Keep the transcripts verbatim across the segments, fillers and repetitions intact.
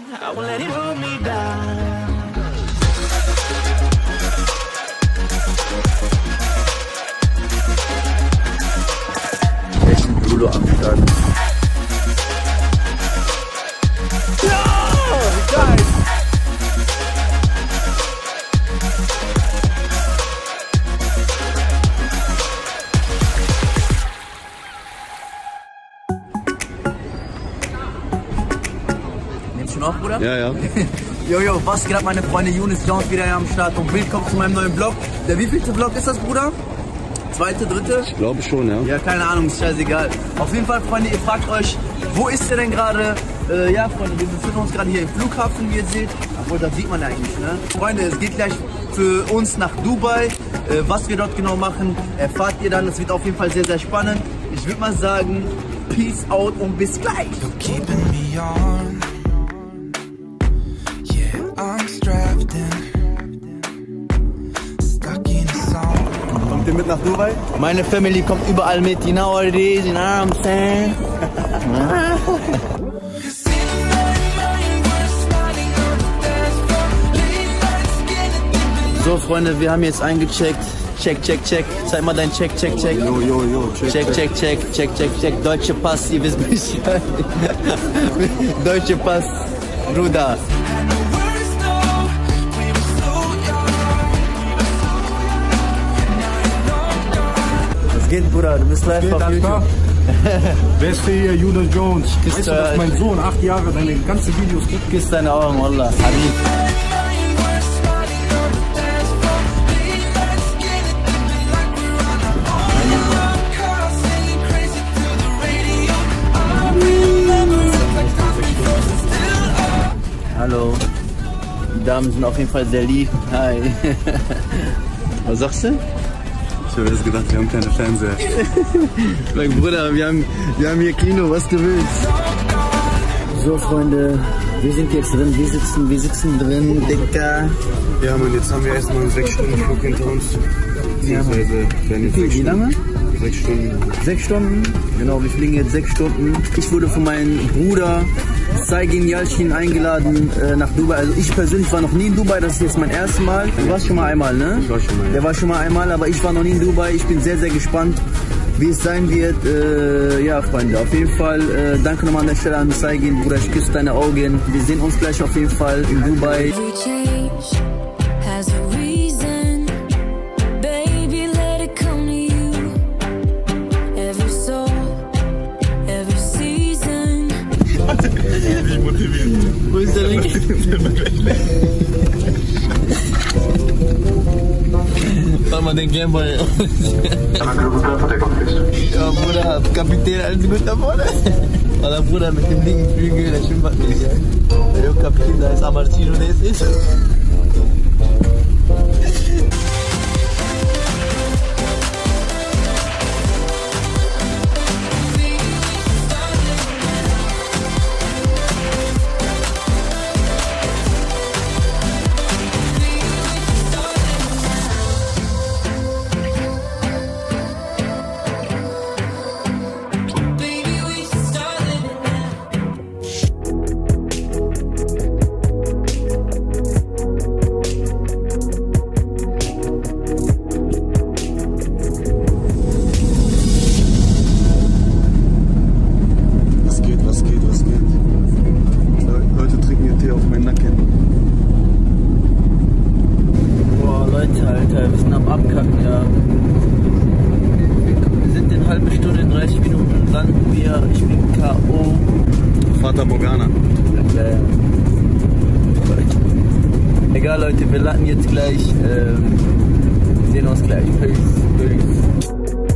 I won't let it hold me down. Lulo am Start. Ja, geil. Nimmst du noch, Bruder? Ja, ja. Jojo, was geht ab, meine Freunde? Younes Jones wieder am Start und willkommen zu meinem neuen Vlog. Der wievielte Vlog ist das, Bruder? Zweite, dritte? Ich glaube schon, ja. Ja, keine Ahnung, ist scheißegal. Auf jeden Fall, Freunde, ihr fragt euch, wo ist ihr denn gerade? Äh, ja, Freunde, wir befinden uns gerade hier im Flughafen, wie ihr seht. Obwohl, das sieht man ja eigentlich, ne? Freunde, es geht gleich für uns nach Dubai. Äh, was wir dort genau machen, erfahrt ihr dann. Es wird auf jeden Fall sehr, sehr spannend. Ich würde mal sagen, peace out und bis gleich. Kommt ihr mit nach Dubai? Meine Family kommt überall mit, you know what it is, you know what I'm saying? So, Freunde, wir haben jetzt eingecheckt. Check, check, check. Zeig mal dein Check, check, check. Jo, jo, jo, check, check, check, check, check, check, check. Deutsche Pass, ihr wisst Bescheid. Deutsche Pass, Bruder. Was geht, Bruder? Du bist live auf YouTube. Wer ist hier? Younes Jones. Weißt du, dass mein Sohn acht Jahre deine ganzen Videos gibt? Küss deine Augen, Wallah. Habib. Hallo. Die Damen sind auf jeden Fall sehr lieb. Hi. Was sagst du? Ich habe jetzt gedacht, wir haben keine Fernseher. Mein Bruder, wir haben, wir haben hier Kino, was du willst. So, Freunde, wir sind jetzt drin, wir sitzen, wir sitzen drin, Dicker. Ja, Mann, jetzt haben wir erstmal einen sechs Stunden Flug hinter uns. Beziehungsweise, Wie, viel, wie lange? Sechs Stunden. Sechs Stunden? Genau, wir fliegen jetzt sechs Stunden. Ich wurde von meinem Bruder Saygin Yalcin eingeladen äh, nach Dubai. Also ich persönlich war noch nie in Dubai, das ist jetzt mein erstes Mal. Du warst schon mal einmal, ne? Ich war schon mal. Ja. Der war schon mal einmal, aber ich war noch nie in Dubai. Ich bin sehr, sehr gespannt, wie es sein wird. Äh, ja, Freunde, auf jeden Fall äh, danke nochmal an der Stelle an Saygin, Bruder, ich küsse deine Augen. Wir sehen uns gleich auf jeden Fall in Dubai. Wo ist der Link? Mach mal den Gameboy. Ja, Bruder, Kapitän, alles gut da vorne? Oder Bruder mit dem linken Flügel, der schimpft nicht. Der Kapitän, da ist Amartino, der ist nicht. Morgana. Egal, Leute, wir landen jetzt gleich. Ähm, sehen uns gleich. Peace. Peace.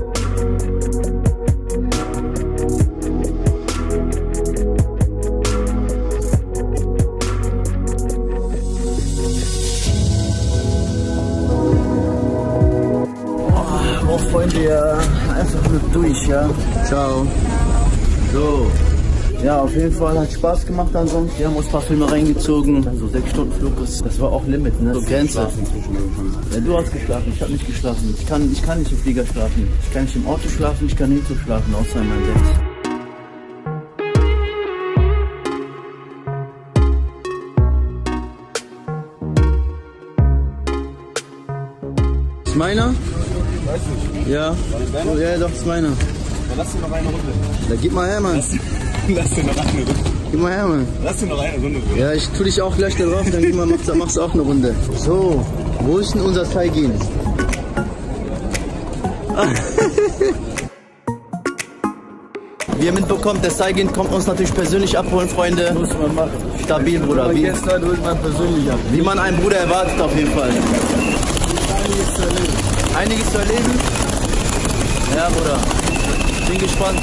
Oh, Freunde, ja, einfach nur durch, ja. Ciao. So. Ja, auf jeden Fall hat Spaß gemacht ansonsten. Wir haben uns ein paar Filme reingezogen. So sechs Stunden Flug, ist, das war auch Limit, ne? So Grenze. Ja, du hast geschlafen, ich habe nicht geschlafen. Ich kann, ich kann nicht im Flieger schlafen. Ich kann nicht im Auto schlafen, ich kann nirgendwo schlafen, außer in meinem Bett. Ist meiner? Weiß nicht. Ja. Oh, ja, doch, ist meiner. Dann lass dir noch eine Runde. Da gib mal her, Mann. Lass, lass dir noch eine Runde. Gib mal her, Mann. Lass dir noch eine Runde. Ja, ich tu dich auch gleich da drauf, dann gib mal, machst, machst du auch eine Runde. So, wo ist denn unser Saigin? Wie ihr mitbekommt, der Saigin kommt uns natürlich persönlich abholen, Freunde. Muss man machen. Stabil, Bruder. Aber Wie, gestern holt man persönlich ab. wie man einen Bruder erwartet, auf jeden Fall. Einiges zu erleben. Einiges zu erleben? Ja, Bruder. Bin gespannt.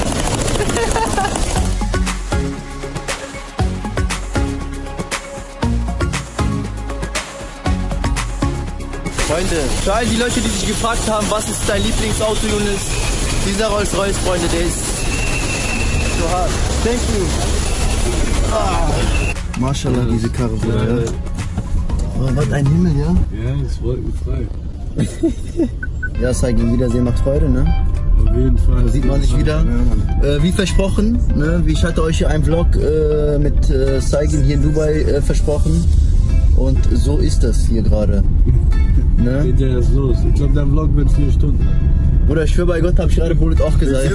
Freunde, für all die Leute, die sich gefragt haben, was ist dein Lieblingsauto, Younes? Dieser Rolls-Royce, Freunde, der ist so hart. Thank you. Ah. Mashallah, diese Karre, Bruder. Ja. Oh, was ein Himmel, ja? Ja, es wolkenfrei. Ja, Saigin, Wiedersehen macht Freude, ne? Auf jeden Fall. Da sieht man sich wieder. Ja. Äh, wie versprochen, ne? Ich hatte euch hier einen Vlog äh, mit äh, Saigin hier in Dubai äh, versprochen. Und so ist das hier gerade. Ne? Geht ja erst los. Ich glaube, dein Vlog wird vier Stunden lang. Bruder, ich schwöre bei Gott, hab ich gerade Bullet auch gesagt.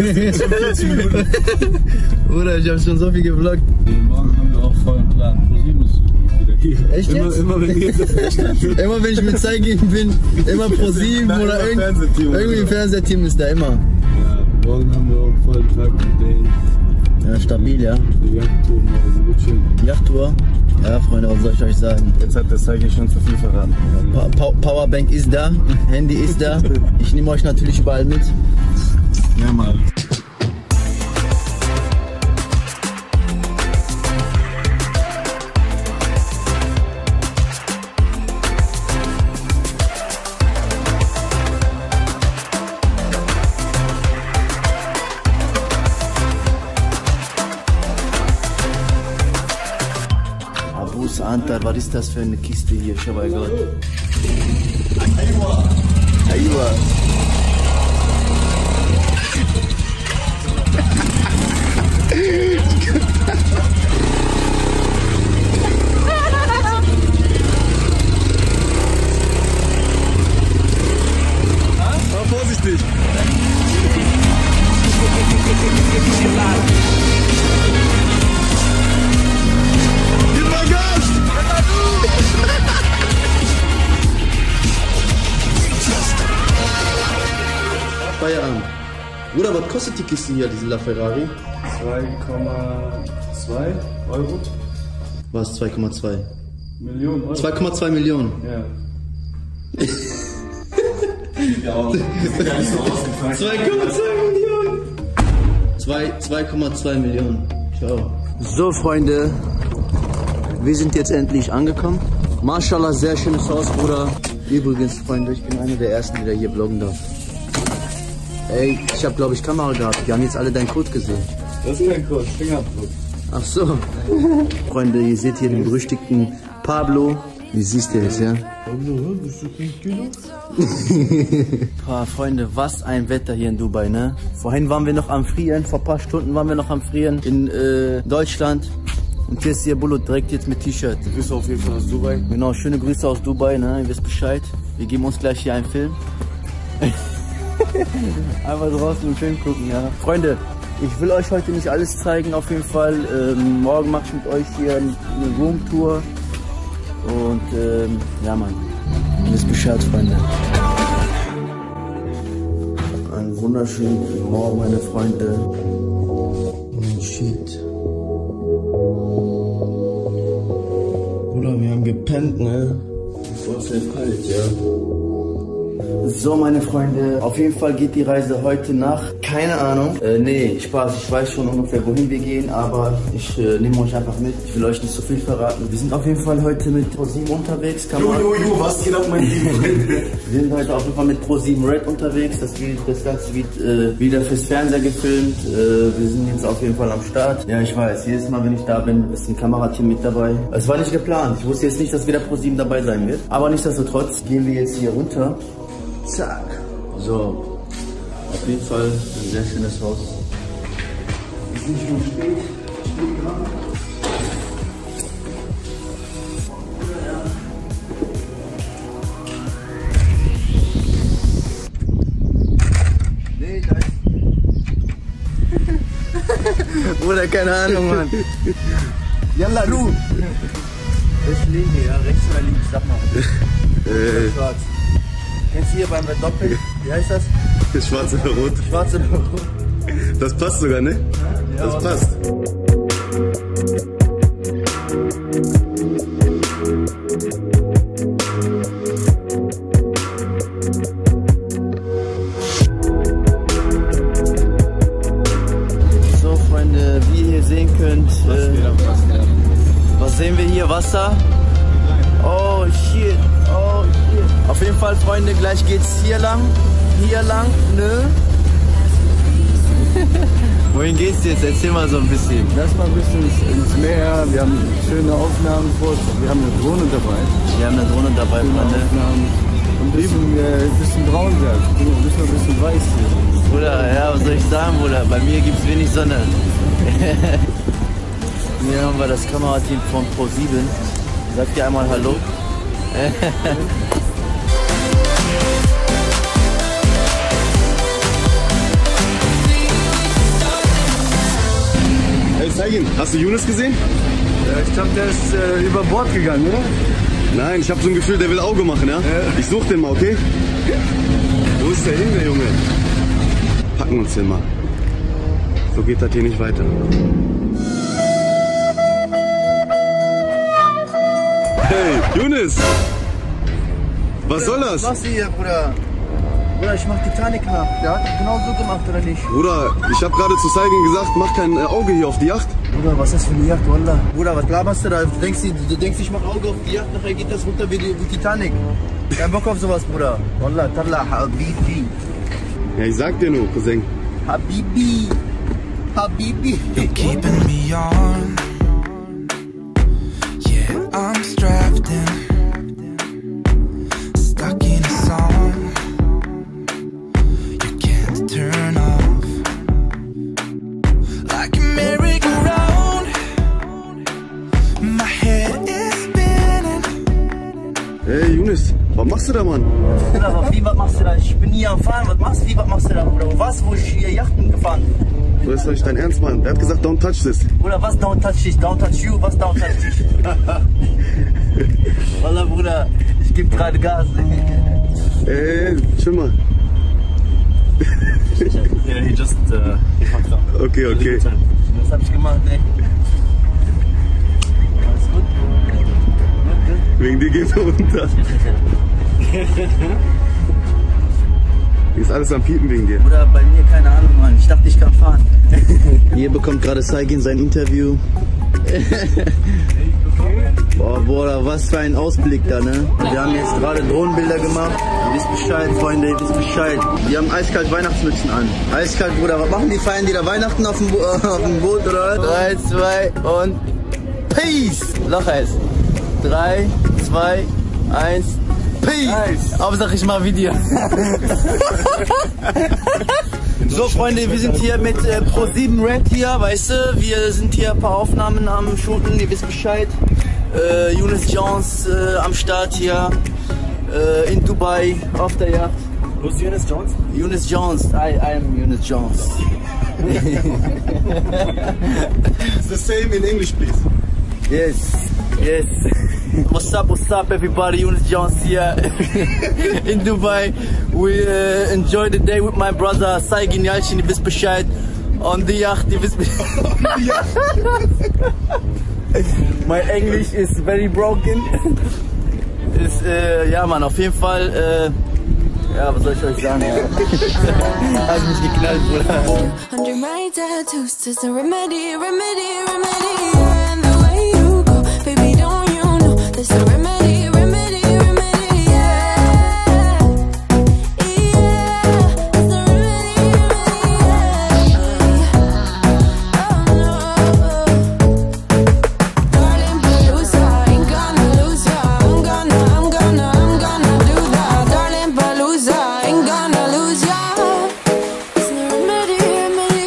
Bruder, ich hab schon so viel gevloggt. Morgen haben wir auch vollen Plan. ProSieben ist wieder hier. Echt immer, jetzt? immer, wenn wir Immer wenn ich mit Saigin bin, immer ProSieben oder irgend, irgendwie im Fernsehteam ist da immer. Ja, morgen haben wir auch vollen Tag mit denen. Ja, stabil, ja. Die Yachttour morgen, wird schön. Yachttour. Ja, Freunde, was soll ich euch sagen? Jetzt hat der Saigin schon zu viel verraten. Pa Pa Powerbank ist da, Handy ist da. Ich nehme euch natürlich überall mit. Ja, Mann. Abus Antar, was ist das für eine Kiste hier? Schau bei Gott. Aywa. Aywa. War vorsichtig. Gib mal Gas! Feierabend. Bruder, was kostet die Kiste hier, diese LaFerrari? zwei Komma zwei Euro. Was, zwei Komma zwei? Millionen Euro. zwei Komma zwei Millionen. Ja. Ja, auch. zwei Komma zwei Millionen. zwei Komma zwei Millionen. Ciao. So, Freunde, wir sind jetzt endlich angekommen. Mashallah, sehr schönes Haus, Bruder. Übrigens, Freunde, ich bin einer der Ersten, der hier vloggen darf. Ey, ich habe, glaube ich, Kamera gehabt. Die haben jetzt alle deinen Code gesehen. Das ist kein Code, Fingerabdruck. Ach so. Freunde, ihr seht hier den berüchtigten Pablo. Wie siehst du es, ja? Pablo, bist du fünf Kilo? Boah, Freunde, was ein Wetter hier in Dubai, ne? Vorhin waren wir noch am Frieren, vor ein paar Stunden waren wir noch am Frieren in äh, Deutschland. Und hier ist hier Bullet direkt jetzt mit T-Shirt. Grüße auf jeden Fall aus Dubai. Genau, schöne Grüße aus Dubai, ne? Ihr wisst Bescheid. Wir geben uns gleich hier einen Film. Einmal draußen im Film gucken, ja. Freunde, ich will euch heute nicht alles zeigen, auf jeden Fall. Ähm, morgen mache ich mit euch hier eine Roomtour. Und ähm, ja, Mann, ihr wisst Bescheid, Freunde. Einen wunderschönen guten Morgen, meine Freunde. Oh, shit. Bruder, wir haben gepennt, ne? Es war sehr kalt, ja. So, meine Freunde, auf jeden Fall geht die Reise heute nach, keine Ahnung, äh, nee, Spaß, ich weiß schon ungefähr, wohin wir gehen, aber ich äh, nehme euch einfach mit, ich will euch nicht so viel verraten. Wir sind auf jeden Fall heute mit ProSieben unterwegs, kann man... Jo, jo, jo, was geht ab, mein Lieben? Wir sind heute auf jeden Fall mit ProSieben Red unterwegs, das, wird, das Ganze wird äh, wieder fürs Fernseher gefilmt, äh, wir sind jetzt auf jeden Fall am Start. Ja, ich weiß, jedes Mal, wenn ich da bin, ist ein Kamerateam mit dabei. Es war nicht geplant, ich wusste jetzt nicht, dass wieder ProSieben dabei sein wird, aber nichtsdestotrotz gehen wir jetzt hier runter. Zack. So, auf jeden Fall ein sehr schönes Haus. Ist nicht schon spät, spät dran. oder keine Ahnung, Mann. Yalla, du! Welche Linie, ja? Rechts oder links? Sag mal. Äh. Schwarz. Kennst du hier beim Doppel? Wie heißt das? Schwarz oder rot? Schwarz oder rot. Das passt sogar, ne? Ja, das passt. So, Freunde, wie ihr hier sehen könnt, äh, was sehen wir hier? Wasser? Oh shit, oh shit. Auf jeden Fall, Freunde, gleich geht's hier lang. Hier lang, ne? Wohin geht's jetzt? Erzähl mal so ein bisschen. Lass mal ein bisschen ins, ins Meer. Wir haben schöne Aufnahmen vor. Wir haben eine Drohne dabei. Wir haben eine Drohne dabei, Freunde. Aufnahmen. Und ein bisschen, äh, ein bisschen braun werden. Ein bisschen, ein bisschen weiß hier. Bruder, ja, was soll ich sagen, Bruder? Bei mir gibt's wenig Sonne. Hier haben wir das Kamerateam von Pro sieben. Sagt ihr einmal Hallo. Hey Saigin, hast du Yunus gesehen? Ja, ich glaube, der ist äh, über Bord gegangen, oder? Nein, ich habe so ein Gefühl, der will Auge machen, ja? Ja. Ich such den mal, okay? Wo ist der hin, der Junge? Packen uns den mal. So geht das hier nicht weiter. Hey, Yunus! Was soll das? Was machst du hier, Bruder? Bruder, ich mach Titanic nach. Der hat genau so gemacht, oder nicht? Bruder, ich habe gerade zu Saigin gesagt, mach kein äh, Auge hier auf die Yacht. Bruder, was ist das für eine Yacht, Wallah? Bruder, was laberst du da? Du denkst, du denkst, ich mach Auge auf die Yacht, nachher geht das runter wie die wie Titanic. Kein Bock auf sowas, Bruder. Wallah, Talla, Habibi. Ja, ich sag dir nur, Cousin. Habibi. Habibi. You're keeping me on. Yeah, I'm strapped in. Stuck in a song. You can't turn off. Like a merry-go-round. My head is spinning. Hey, Yunus, was machst du da, Mann? Bruder, wie, was machst du da? Ich bin hier am Fahren. Was machst du, wie, was machst du da, Bruder? Wo warst du, wo ich hier Yachten gefahren? Du ist doch nicht dein Ernst, Mann. Der hat gesagt, don't touch this. Bruder, was don't touch dich? Don't touch you? Was don't touch dich? Wallah, Bruder, ich geb gerade Gas. Ey, chill mal. Yeah, he just uh, fucked up. Okay, okay. Was hab ich gemacht, ey? Alles gut? Wegen dir geht's runter. Ist alles am Piepen wegen dir. Bruder, bei mir keine Ahnung, Mann. Ich dachte, ich kann fahren. Hier bekommt gerade Saigin sein Interview. Boah, Bruder, was für ein Ausblick da, ne? Wir haben jetzt gerade Drohnenbilder gemacht. Ihr wisst Bescheid, Freunde, ihr wisst Bescheid. Die haben eiskalt Weihnachtsmützen an. Eiskalt, Bruder. Was machen die? Feiern die da Weihnachten auf dem, Bo auf dem Boot, oder? Drei, zwei und Peace! Lochheiß. Drei, zwei, eins. Peace! Nice. Hauptsache ich mach Video. So, Freunde, wir sind hier mit äh, Pro sieben Red hier, weißt du? Wir sind hier ein paar Aufnahmen am Shooten, ihr wisst Bescheid. Äh, Yunus Jones äh, am Start hier äh, in Dubai auf der Yacht. Who's Yunus Jones? Yunus Jones, I, I am Yunus Jones. It's the same in English, please. Yes, yes. What's up, what's up, everybody? Yunus Jones here in Dubai. We uh, enjoy the day with my brother Saigin Yalcin, ihr wisst Bescheid. On the yacht, ihr wisst Bescheid. My English is very broken. Ist, äh, ja, Mann, auf jeden Fall. Äh, ja, was soll ich euch sagen? Ja. Hat mich geknallt, Bruder. Under my tattoos, there's a remedy, remedy, remedy. And the way you go, baby, don't you know? There's a remedy, remedy, remedy. Yeah, yeah. There's a remedy, remedy. Yeah. Oh no, darling, Palooza, ain't gonna lose ya. I'm gonna, I'm gonna, I'm gonna do that. Darling, Palooza, ain't gonna lose ya. There's no remedy, remedy.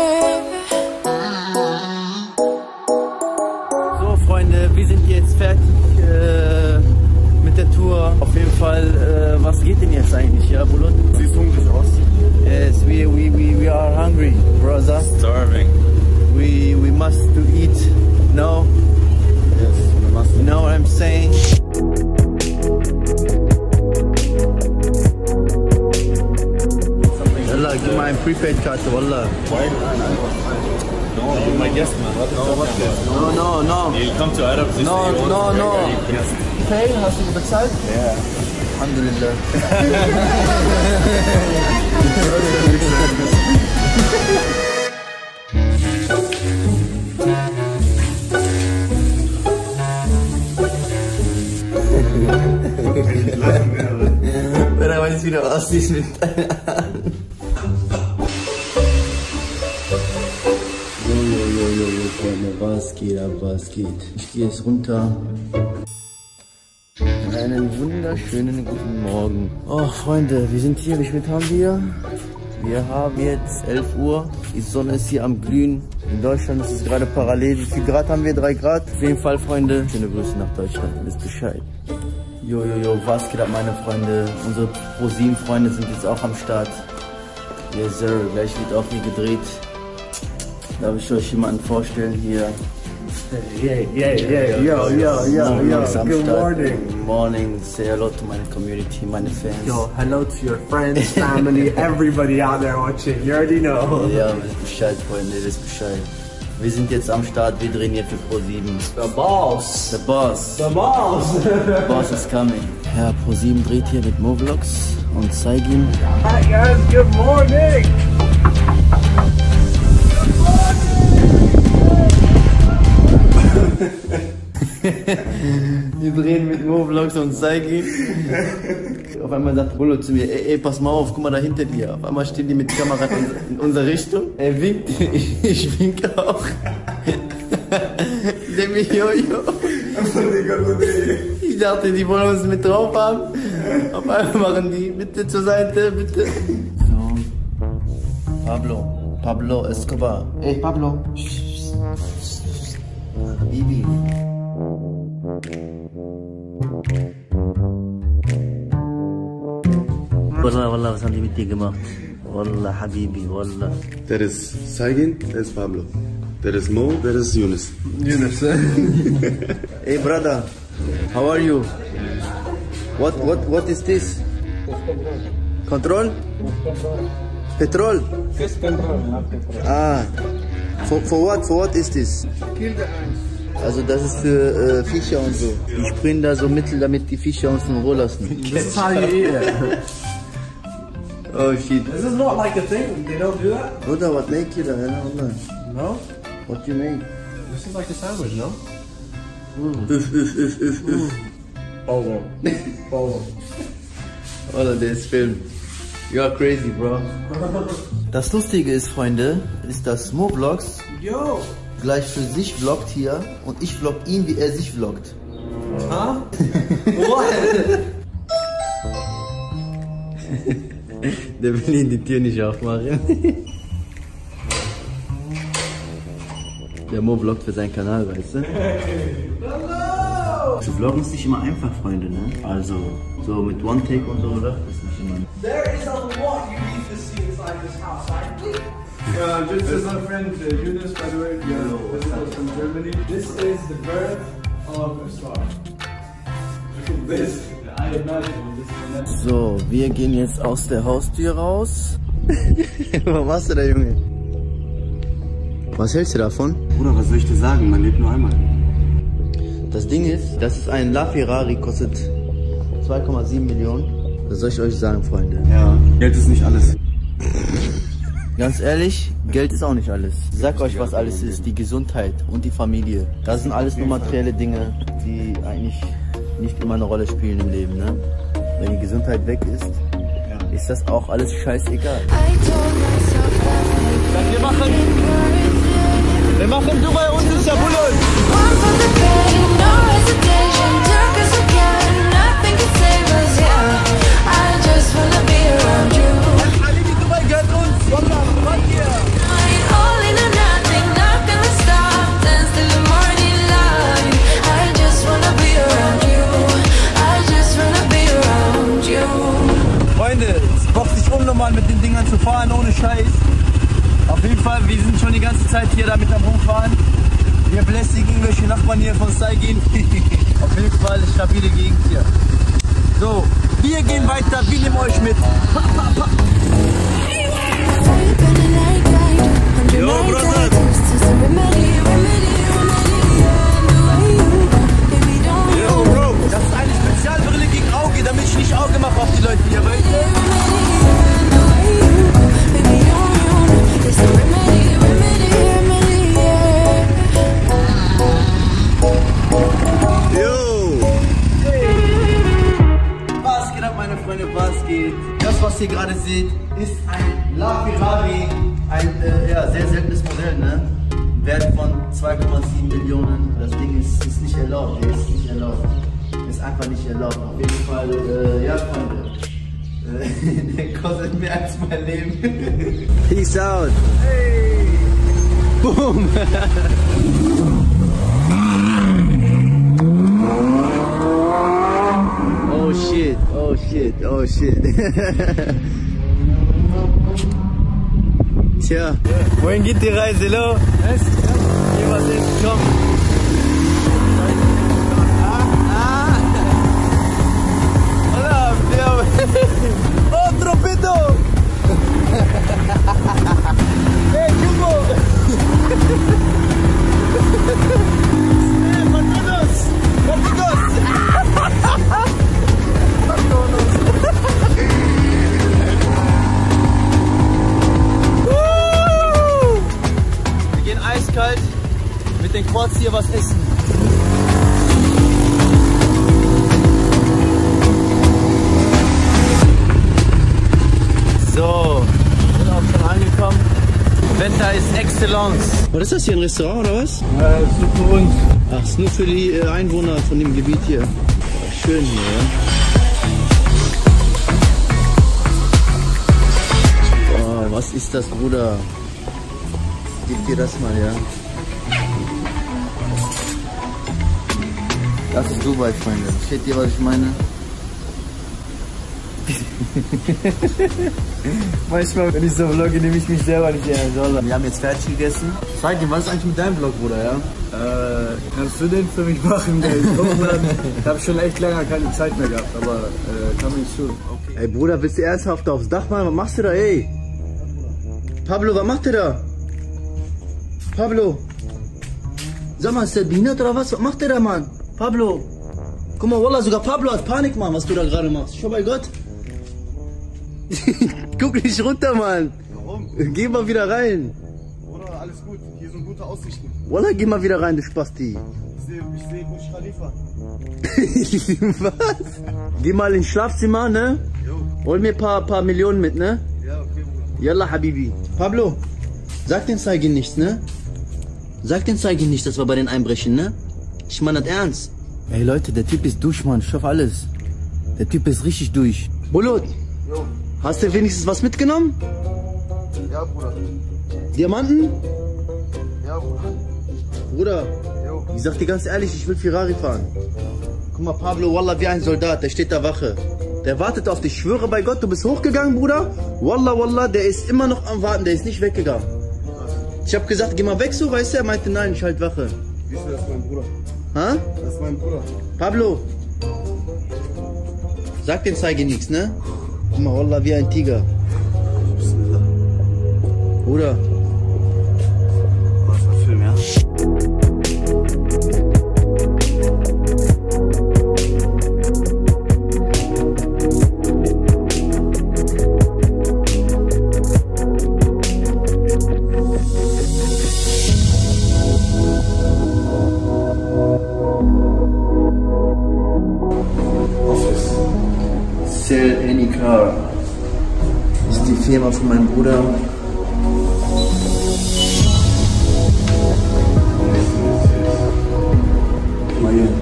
So, Freunde, wir sind jetzt fertig äh, mit der Tour. Auf jeden Fall, äh, was geht denn jetzt eigentlich, ja, Bulut? Siehst hungrig aus. Yes, we, we, we, we are hungry, brother. Starving. We we we must to eat. No. Yes, we must. You know what I'm saying? Wallah, gib mal ein Prepaid-Karte, Wallah. No, you're my guest, man. What no, what guest? No, no, no. You come to Arab this No, day, no, no. Yes. Pay, hast du bezahlt? Yeah. Alhamdulillah. Wenn er weiß, wie du aussiehst mit deinen Haaren. Jo, jo, jo, jo, jo, Freunde, was geht ab, was geht? Ich gehe jetzt runter. Einen wunderschönen guten Morgen. Oh, Freunde, wir sind hier. Wie spät haben wir? Wir haben jetzt elf Uhr. Die Sonne ist hier am Glühen. In Deutschland ist es gerade parallel. Wie viel Grad haben wir? drei Grad. Auf jeden Fall, Freunde. Schöne Grüße nach Deutschland. Wisst Bescheid. Jo, jo, jo, was geht ab, meine Freunde? Unsere ProSieben-Freunde sind jetzt auch am Start. Yes, sir. Gleich wird auch hier gedreht. Darf ich euch jemanden vorstellen hier? Yeah, yeah, yeah, yo, yo, yo, yo, good morning. Good morning, say hello to my community, meine Fans. Yo, hello to your friends, family, everybody out there watching, you already know. Ja, wisst Bescheid, Freunde, wisst Bescheid. Wir sind jetzt am Start, wir drehen hier für ProSieben. The boss. The boss. The boss. The boss is coming. Ja, ProSieben dreht hier mit Movlogs und zeig ihm. Hi guys, good morning. Wir drehen mit Movlogs und zeigen. Auf einmal sagt Rollo zu mir, ey, ey, pass mal auf, guck mal da hinter dir. Auf einmal stehen die mit Kamera in, in unsere Richtung. Er winkt, ich, ich winke auch. Ich denke mir, Jojo. Ich dachte, die wollen uns mit drauf haben. Auf einmal machen die, bitte zur Seite, bitte. So. Pablo. Pablo Escobar. Ey, Pablo. Bibi. Wallah, Wallah, was haben die mit dir gemacht? Wallah, Habibi, Wallah. That is Saigin, that is Pablo. That is Mo, that is Yunus. Yunus. Hey brother, how are you? What what what is this? Control? Petrol? Ah. For, for what? For what is this? Also das ist für äh, Viecher und so. Die sprühen da so Mittel, damit die Viecher uns in Ruhe lassen. This is how you eat it. Oh shit. This is not like a thing, they don't do that? Bruder, what make you da? No? What you make? This is like a sandwich, no? Üff, üff, üff, üff, üff. Bolo. Bolo. Oder der ist Film. You are crazy, bro. Das Lustige ist, Freunde, ist, dass Movlogs Yo! gleich für sich vloggt hier und ich vlog ihn, wie er sich vloggt. Huh? What? Der will ihn die Tür nicht aufmachen. Der Mo vloggt für seinen Kanal, weißt du? Zu vloggen ist nicht immer einfach, Freunde, ne? Also, so mit One-Take und so, oder? Das ist nicht immer... There is a lot you need to see inside this house, right? Uh, this is my friend uh, Yunus, by the way. Yeah, this is from Germany. This is the birth of a star. This, I imagine, this is the So, wir gehen jetzt aus der Haustür raus. Was machst du da, Junge? Was hältst du davon? Bruder, was soll ich dir sagen? Man lebt nur einmal. Das Ding ist, das ist ein LaFerrari, kostet zwei Komma sieben Millionen. Das soll ich euch sagen, Freunde. Ja, Geld ist nicht alles. Ganz ehrlich, Geld ist auch nicht alles. Ich sag euch, was alles ist. Die Gesundheit und die Familie. Das sind alles nur materielle Dinge, die eigentlich nicht immer eine Rolle spielen im Leben, ne? Wenn die Gesundheit weg ist, ist das auch alles scheißegal. I told myself that Wir machen, wir machen Dubai und Istanbul. one for the pain, no hesitation, took us again, nothing can save us, yeah. I just wanna be around you. Dubai gehört uns. Wallah, fuck yeah. I ain't all in or nothing, not gonna stop, dance till the morning light. I just wanna be around you. I just wanna be around you. Freunde, es bockt sich unnormal mit den Dingern zu fahren, ohne Scheiß. Auf jeden Fall, wir sind schon die ganze Zeit hier damit am Rumfahren. Wir belästigen irgendwelche Nachbarn hier von Saigin. Auf jeden Fall eine stabile Gegend hier. So, wir gehen weiter, wir nehmen euch mit. Pa, pa, pa. Yo, brother! Yo, Bro! Das ist eine Spezialbrille gegen Auge, damit ich nicht Auge mache auf die Leute hier, weißt was geht. Das, was ihr gerade seht, ist ein LaFerrari, ein äh, ja, sehr seltenes Modell, ne? Wert von zwei Komma sieben Millionen. Das Ding ist, ist nicht erlaubt, ist nicht erlaubt. Ist einfach nicht erlaubt. Auf jeden Fall, äh, ja, Freunde. Äh, der kostet mehr als mein Leben. Peace out. Hey. Boom. Oh shit, oh shit, oh shit. Tja, wohin geht die Reise, lo? Was? Geh was hin, komm. Ah, ah. Hola, oh, Tropito! Hey, Jumbo! Hey, Martinos! Martinos! Wir gehen eiskalt mit den Quads hier was essen. So, sind auch schon angekommen. Wetter ist Excellence. Was ist das hier, ein Restaurant oder was? Ja, das ist nur für uns. Ach, ist nur für die äh, Einwohner von dem Gebiet hier. Schön hier, ja. Oh, was ist das, Bruder? Gib dir das mal, ja. Das ist Dubai, Freunde. Versteht ihr, was ich meine? Manchmal, wenn ich so vlogge, nehme ich mich selber nicht ernst. Wir haben jetzt fertig gegessen. Zeig dir, was ist eigentlich mit deinem Vlog, Bruder, ja? Äh, kannst du den für mich machen? Ich habe schon echt lange keine Zeit mehr gehabt, aber äh, kann mich schon. Okay. Ey, Bruder, willst du ernsthaft aufs Dach machen? Was machst du da, ey? Pablo, was macht der da? Pablo. Sag mal, ist der behindert oder was? Was macht der da, Mann? Pablo. Guck mal, Wallah, sogar Pablo hat Panik, Mann, was du da gerade machst. Schau bei Gott. Guck nicht runter, Mann. Warum? Geh mal wieder rein. Oder alles gut, hier sind gute Aussichten. Wallah, geh mal wieder rein, du Spasti. Ich sehe ich seh Burj Khalifa. Was? Geh mal ins Schlafzimmer, ne? Jo. Hol mir ein paar, paar Millionen mit, ne? Ja, okay, Bruder. Yalla, Habibi. Pablo, sag den Zeigin nichts, ne? Sag den Zeigin nicht, dass wir bei den einbrechen, ne? Ich meine das ernst. Ey Leute, der Typ ist durch, Mann. Ich schaff alles. Der Typ ist richtig durch. Bulut, Jo. hast du wenigstens was mitgenommen? Ja, Bruder. Diamanten? Ja, Bruder. Bruder, Jo. ich sag dir ganz ehrlich, ich will Ferrari fahren. Guck mal, Pablo, Wallah, wie ein Soldat, der steht da Wache. Der wartet auf dich. Ich schwöre bei Gott, du bist hochgegangen, Bruder. Wallah, Wallah, der ist immer noch am Warten, der ist nicht weggegangen. Ich hab gesagt, geh mal weg so, weißt du? Er meinte, nein, ich halt Wache. Wie ist das, mein Bruder? Ha? Das ist mein Bruder. Pablo, sag den Zeige nichts, ne? Guck mal, Wallah, wie ein Tiger. Bruder. Was für ein Film, ja? Sell Any Car. Das ist die Firma von meinem Bruder. Mal hier.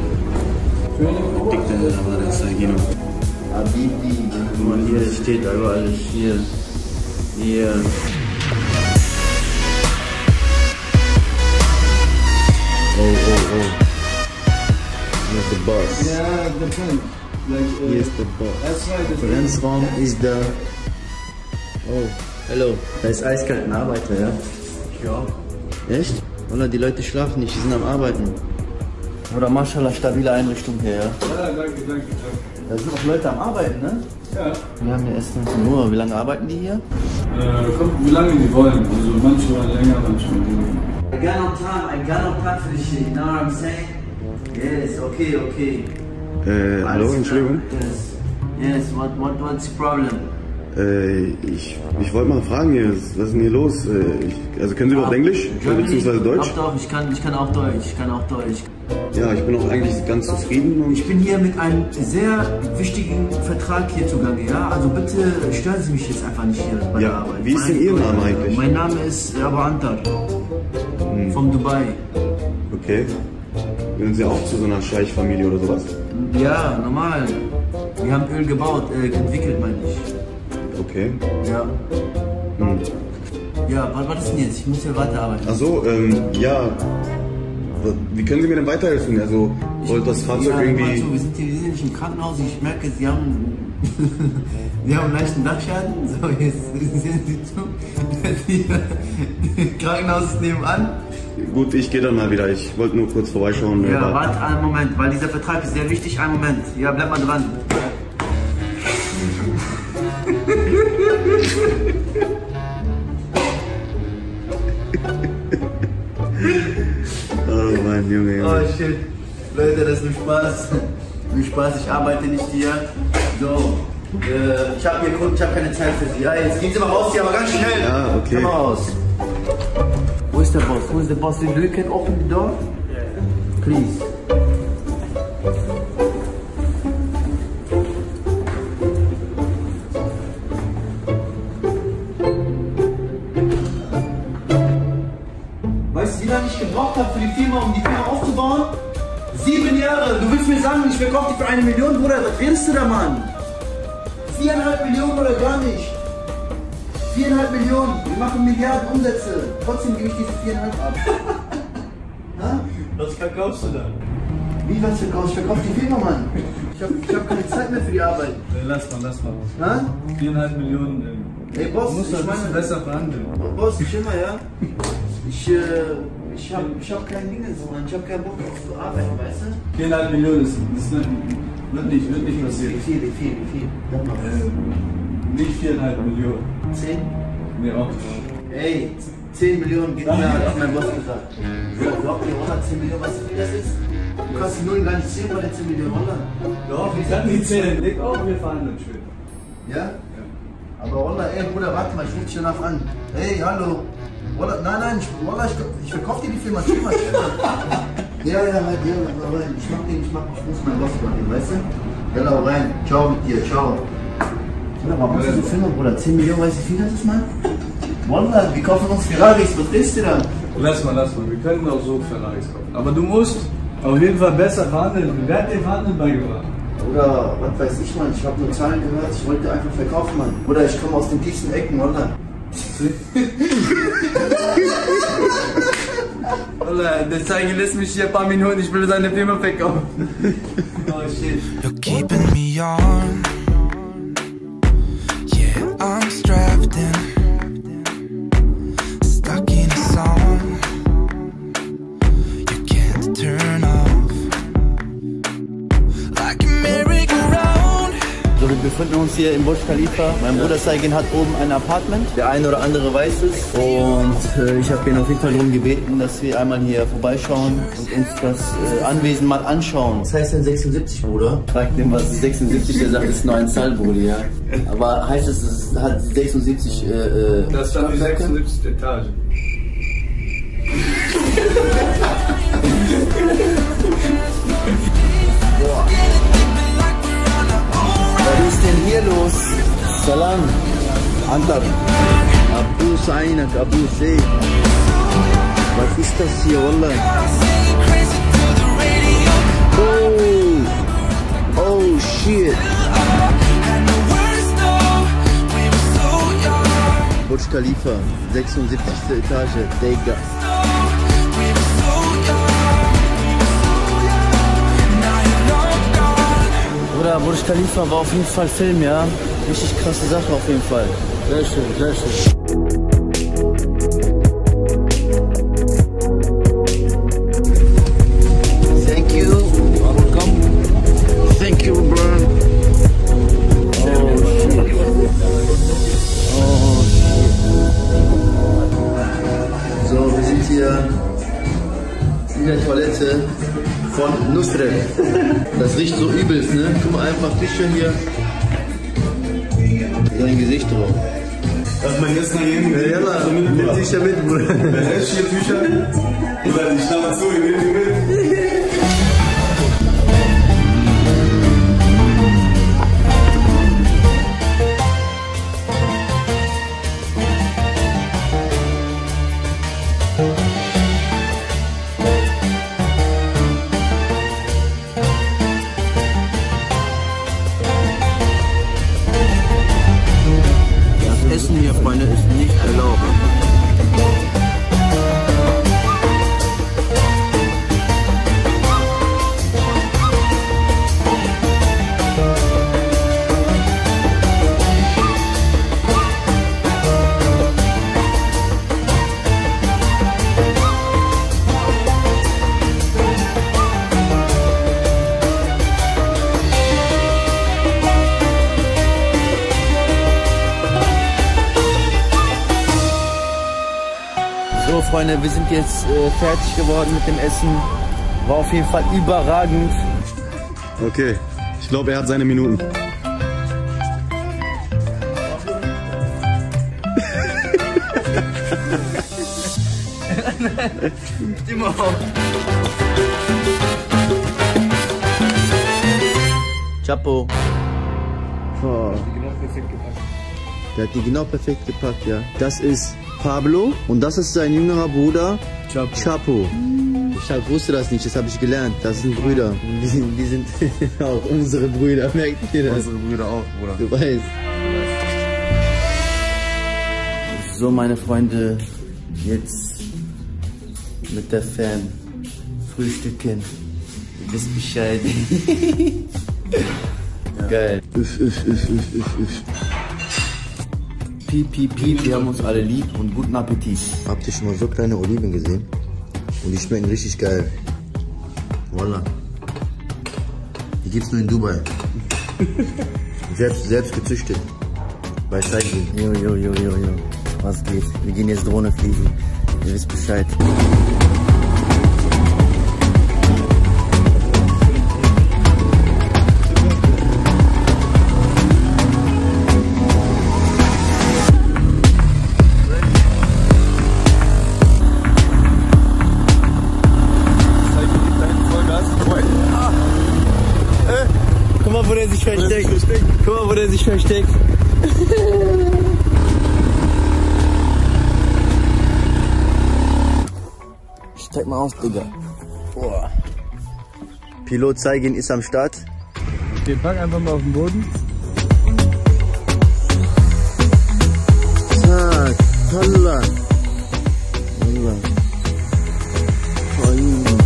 Dick, der war der Saigino. Habibi. Guck mal, hier steht aber alles hier. Hier. Oh, oh, oh. Here's the boss. Yeah, depends. Like, uh, Hier ist der Boss. that's why the Konferenzraum ist da. Oh, hello. Da ist eiskalt ein Arbeiter, ja? Ja. Echt? Oder die Leute schlafen nicht, die sind am Arbeiten. Oder Maschallah, stabile Einrichtung hier, ja? Ja, danke, danke, danke. Da sind auch Leute am Arbeiten, ne? Ja. Wir haben hier erst neunzehn Uhr. Wie lange arbeiten die hier? Äh, kommt, wie lange die wollen. Also manchmal länger, manchmal weniger. I got no time, I got no time for this shit, you know what I'm saying? Yes, okay, okay. Äh, hallo, Entschuldigung. Yes, yes, what, what, what's the problem? Äh, ich, ich wollte mal fragen hier, was ist denn hier los? Äh, ich, also können Sie überhaupt Englisch? Oder beziehungsweise Deutsch? Doch, doch, ich kann, ich kann auch Deutsch, ich kann auch Deutsch. Ja, ich bin auch eigentlich ganz zufrieden. Und Ich bin hier mit einem sehr wichtigen Vertrag hier zugange, ja? Also bitte stören Sie mich jetzt einfach nicht hier bei Ja, der Arbeit. wie ist denn Ihr Name eigentlich? Mein Name ist Abu Antar, von Dubai. Okay. Gehören Sie auch zu so einer Scheichfamilie oder sowas? Ja, normal. Wir haben Öl gebaut, äh, entwickelt, meine ich. Okay. Ja. Hm. Ja, was war das denn jetzt? Ich muss hier weiterarbeiten. Ach so, ähm, ja. Wie können Sie mir denn weiterhelfen? Also, wollte das Fahrzeug ja, irgendwie... Also, wir, sind hier, wir sind nicht im Krankenhaus. Ich merke, Sie haben, Sie haben einen leichten Dachschaden. So, jetzt sehen Sie zu. Das Krankenhaus ist nebenan. Gut, ich gehe dann mal wieder. Ich wollte nur kurz vorbeischauen. Ja, aber- warte einen Moment, weil dieser Vertrag ist sehr wichtig. Einen Moment. Ja, bleib mal dran. Oh Mann, Junge, Junge. Oh shit. Leute, das ist nur Spaß. Nur Spaß, ich arbeite nicht hier. So, äh, ich habe hier Kunden, ich habe keine Zeit für Sie. Ja, jetzt gehen Sie mal raus hier, aber ganz schnell. Ja, okay. Komm mal raus. Wo ist der Boss? Wo ist der Boss? Do you can open the door? Please. Weißt du, wie lange ich gebraucht habe für die Firma, um die Firma aufzubauen? Sieben Jahre! Du willst mir sagen, ich verkaufe die für eine Million, Bruder? Was redest du da, Mann? Viereinhalb Millionen oder gar nicht? Viereinhalb Millionen! Wir machen Milliarden Umsätze. Trotzdem gebe ich diese viereinhalb ab. Ha? Was verkaufst du da? Wie was verkaufst? Ich verkaufe die Firma, Mann. Ich habe ich hab keine Zeit mehr für die Arbeit. Nee, lass mal, lass mal. Ha? Viereinhalb Millionen. ähm, Ey, Boss, du musst ich ein bisschen meine- besser verhandeln. Boss, chill mal, ja? Ich, äh, ich hab, ich hab kein Ding, Mann. Ich hab keinen Bock auf zu arbeiten, weißt du? Viereinhalb Millionen ist, ist nicht, wird nicht, wird nicht Wie passieren. viel, wie viel, wie viel? Sag mal. Ähm, nicht viereinhalb Millionen. Zehn? Nee, auch. Ey, zehn Millionen geht mehr, hat mein Boss gesagt. So, glaub mir, oder? zehn Millionen, weißt du, wie viel das ist? Du kannst die Nullen gar nicht zählen bei den zehn Millionen, oder? Doch, ich kann nicht zählen. Leg auf, wir verhandeln später. Ja? Aber Wallah, ey Bruder, warte mal, ich ruf dich danach an. Hey, hallo. Wallah, nein, nein, ich, Wallah, ich, ich verkauf dir die Firma, chill mal, chill mal. Ja, ja, halt, ja, hau rein. Ich mach den, ich mach, ich muss meinen Boss übernehmen, weißt du? Ja, hau rein. Ciao mit dir, ciao. Bruder, warum hast du so Firma, Bruder? zehn Millionen, weißt du, wie viel das ist, Mann? Wallah, wir kaufen uns Ferraris, was willst du da? Lass mal, lass mal. Wir können auch so Ferraris kaufen. Aber du musst auf jeden Fall besser verhandeln. Wer hat dir Verhandeln beigebracht? Oder, was weiß ich, Mann, ich hab nur Zahlen gehört, ich wollte einfach verkaufen, Mann. Oder ich komme aus den tiefsten Ecken, oder? Wallah, der Zeiger lässt mich hier ein paar Minuten, ich will seine Firma verkaufen. Oh shit. You're keeping me on. Yeah, I'm strapped in, stuck in a song you can't turn off, like a merry-go-round. So, wir befinden uns hier im Burj Khalifa. Mein Bruder Saigen hat oben ein Apartment. Der eine oder andere weiß es. Und äh, ich habe ihn auf jeden Fall darum gebeten, dass wir einmal hier vorbeischauen und uns das äh, Anwesen mal anschauen. Was heißt denn sechsundsiebzig, Bruder? Frag dem, was ist sechsundsiebzig, der sagt, es ist nur ein Zahl, Bruder, ja. Aber heißt es, es hat sechsundsiebzig äh, äh, Das ist dann die sechsundsiebzigste Etage. Was ist denn hier los? Salam. Antar. Abu Sainak, Abu Say. Was ist das hier, Wallah? Oh. Oh shit. Burj Khalifa, sechsundsiebzigste Etage, Digga. Bruder, Burj Khalifa war auf jeden Fall Film, ja? Richtig krasse Sache auf jeden Fall. Sehr schön, sehr schön. Ustre. Das riecht so übelst, ne? Guck mal einfach Tischchen hier. Dein Gesicht drauf. Das ist mein Essen hier. Ja, ja, nimm Tücher mit, Bruder. Wer ist hier Tücher? Bruder, ich schau mal zu, ich nehme die mit. Essen hier, Freunde, ist nicht erlaubt. So Freunde, wir sind jetzt äh, fertig geworden mit dem Essen. War auf jeden Fall überragend. Okay, ich glaube, er hat seine Minuten. Immer auf. Chapo. Oh. Der hat die genau perfekt gepackt, ja. Das ist Pablo und das ist sein jüngerer Bruder Chapo. Chapo. Ich wusste das nicht, das habe ich gelernt. Das sind Brüder. Die sind, die sind auch unsere Brüder, merkt ihr das? Unsere Brüder auch, Bruder. Du weißt. So meine Freunde, jetzt mit der Fam frühstücken. Ihr wisst Bescheid. Ja. Geil. Üff, üff, üff, üff, üff, üff. Piep, piep, piep, wir haben uns alle lieb und guten Appetit. Habt ihr schon mal so kleine Oliven gesehen? Und die schmecken richtig geil. Voila. Die gibt's nur in Dubai. selbst, selbst gezüchtet. Bei Saigin. Jo, jo, jo, jo, jo. Was geht? Wir gehen jetzt Drohne fliegen. Ihr wisst Bescheid. Guck mal, wo der sich versteckt. Guck mal, wo der sich versteckt. Steig mal aus, Digga. Boah. Pilot Saigin ist am Start. Den pack einfach mal auf den Boden. Zack. Holla. Holla. Holla.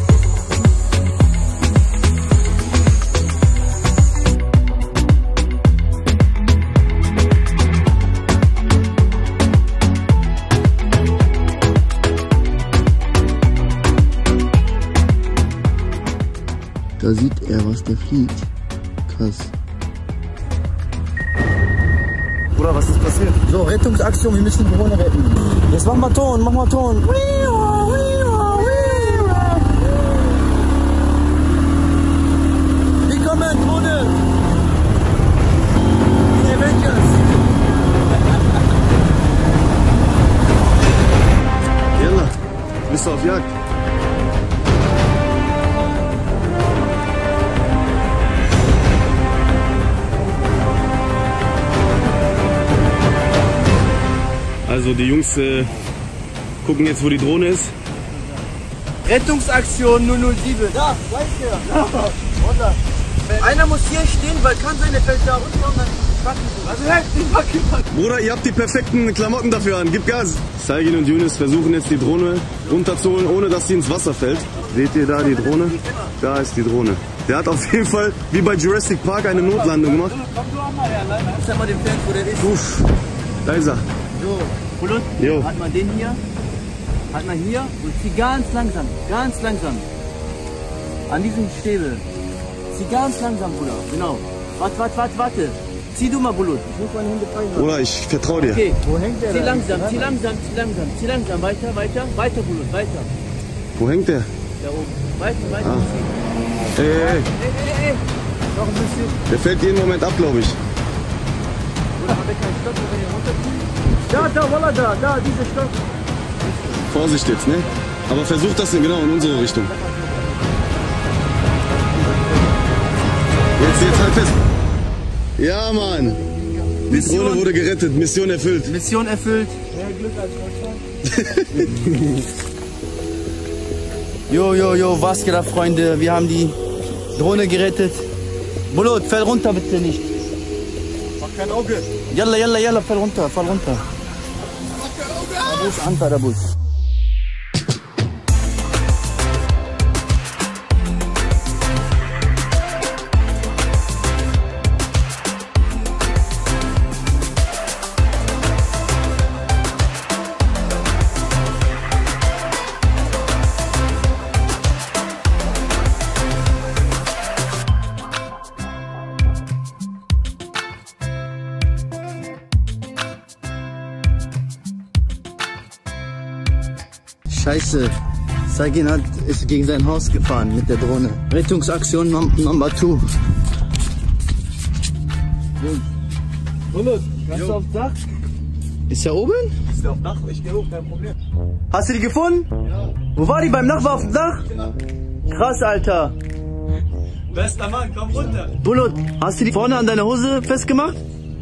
Da sieht er, was der fliegt. Krass. Bruder, was ist passiert? So, Rettungsaktion, wir müssen die Drohne retten. Jetzt mach mal Ton, mach mal Ton. Die kommen, Drohne! Die Avengers! Jalla, bist du auf Jagd? Also die Jungs äh, gucken jetzt, wo die Drohne ist. Rettungsaktion null null sieben. Da, gleich hier. Da. Runter. Einer muss hier stehen, weil kann sein, der fällt da runter und dann packen wir. Also heftig, packen, packen. Bruder, ihr habt die perfekten Klamotten dafür an. Gib Gas. Saigin und Yunus versuchen jetzt die Drohne runterzuholen, ohne dass sie ins Wasser fällt. Seht ihr da die Drohne? Da ist die Drohne. Der hat auf jeden Fall, wie bei Jurassic Park, eine Notlandung gemacht. Komm du auch mal her, leider. Sag mal den Fan, wo der ist. Uff, da ist er. So, Bulut, Jo. halt mal den hier. Halt mal hier und zieh ganz langsam, ganz langsam. An diesem Stäbe. Zieh ganz langsam, Bruder. Genau. Warte, warte, warte, warte. Zieh du mal, Bulut. Ich muss meine Hände frei machen. Bruder, ich vertraue dir. Okay. Wo hängt der? Zieh langsam, zieh langsam, zieh langsam, zieh langsam. Weiter, weiter, weiter, Bulut, weiter. Wo hängt der? Da oben. Weiter, weiter. Ah. Zieh. Ey, ey, ey. Noch ein bisschen. Der fällt jeden Moment ab, glaube ich. Oder haben wir keinen Stock, wo wir hier runterziehen? Da, da, Walla, da, da, dieser Stock. Vorsicht jetzt, ne? Aber versuch das denn genau in unsere Richtung. Jetzt, jetzt halt fest. Ja, Mann. Die Mission. Drohne wurde gerettet. Mission erfüllt. Mission erfüllt. Mehr Glück als Deutschland. Jo, jo, jo, was geht ab, Freunde? Wir haben die Drohne gerettet. Bulut, fäll runter bitte nicht. Mach kein Auge. Yalla, yalla, yalla, fall runter, fall runter. Abus, Anta, Abus. Scheiße. Saigin hat, ist gegen sein Haus gefahren mit der Drohne. Rettungsaktion Num Number two. Bulut, kannst du aufs Dach? Ist er oben? Ist der auf Dach? Ich geh hoch, kein Problem. Hast du die gefunden? Ja. Wo war die? Beim Nachbar auf dem Dach? Krass, Alter. Bester Mann, komm runter. Bulut, hast du die vorne an deiner Hose festgemacht?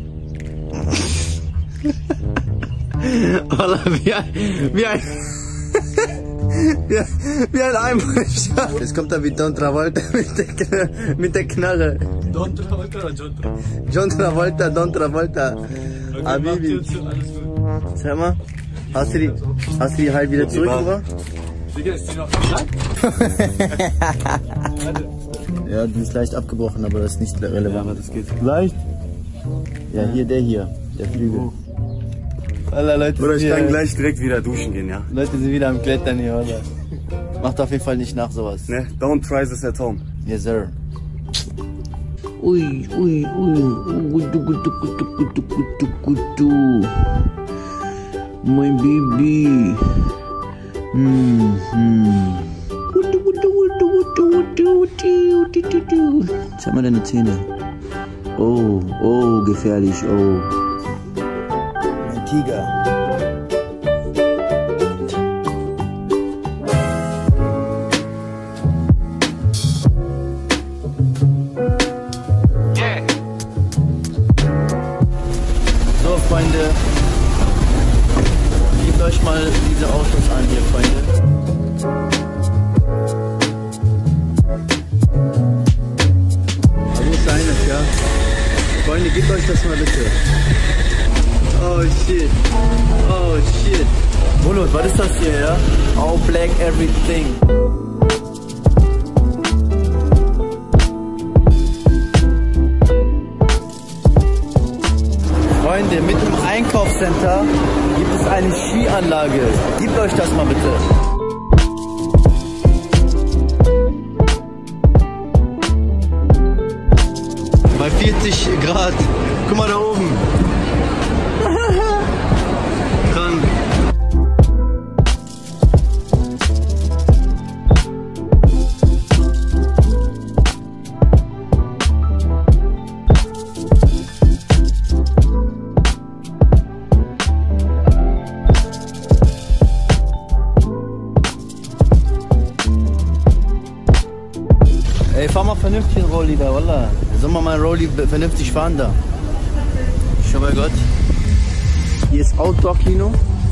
Wallah, wie ein, wie ein, wie, wie ein Einbrecher. Jetzt kommt er wie Don Travolta mit der, Kn mit der Knarre. Don Travolta oder John Travolta? John Travolta, Don Travolta. Okay, Habibi. alles gut. Sag mal, hast du die, hast du die halt wieder zurückgebracht? Digga, ist die noch lang? Ja, die ist leicht abgebrochen, aber das ist nicht relevant. Ja, aber das geht. Leicht? Ja, hier, der hier, der Flügel. Alla, Leute, Oder ich sind kann hier, gleich direkt wieder duschen gehen, ja? Leute sind wieder am Klettern hier, oder? Macht auf jeden Fall nicht nach sowas. Ne, don't try this at home. Yes, sir. Ui, ui, ui. Gudu, gudu, gudu, gudu, gudu, gudu. Mein Baby. Hm, hm. Gudu, gudu, gudu, gudu, gudu, gudu, gudu, gudu. Zeig mal deine Zähne. Oh, oh, gefährlich, oh. Ein Tiger. So, Freunde, gebt euch mal diese Autos an hier, Freunde. Also ist eines, ja? Freunde, gebt euch das mal bitte. Oh shit. Oh shit. Bulut, was ist das hier, ja? All black everything. Freunde, mitten im Einkaufscenter gibt es eine Skianlage. Gebt euch das mal bitte. Bei vierzig Grad. Guck mal da oben. Krank. Ey, fahr mal vernünftig den Rolli da, wallah. Soll man mal einen Rolli vernünftig fahren da? Schon bei Gott. Hier ist Outdoor-Kino.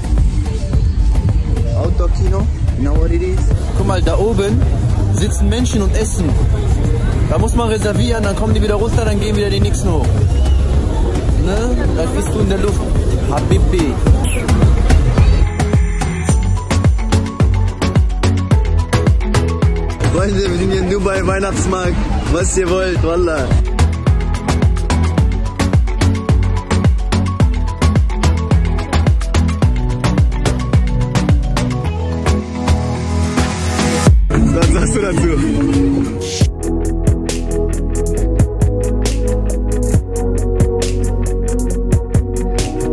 Outdoor-Kino. You know what it is? Guck mal, da oben sitzen Menschen und essen. Da muss man reservieren, dann kommen die wieder runter, dann gehen wieder die Nächsten hoch. Ne? Dann bist du in der Luft. Habibi. Freunde, wir sind hier in Dubai Weihnachtsmarkt. Was ihr wollt, wallah. Was sagst du dazu?